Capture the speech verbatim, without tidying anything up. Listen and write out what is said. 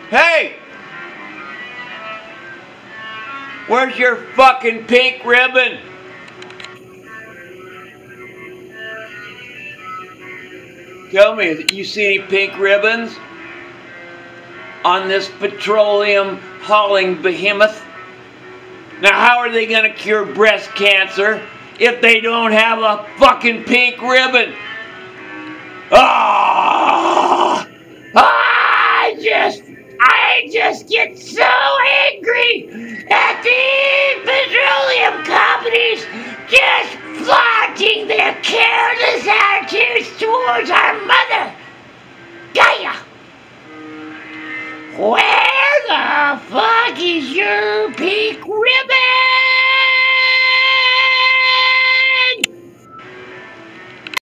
Hey! Where's your fucking pink ribbon? Tell me, you see any pink ribbons on this petroleum hauling behemoth? Now how are they gonna cure breast cancer if they don't have a fucking pink ribbon? Ah! I just, I just get so angry at these petroleum companies just flaunting their careless attitudes towards our mother, Gaia. Where the fuck is your pink ribbon?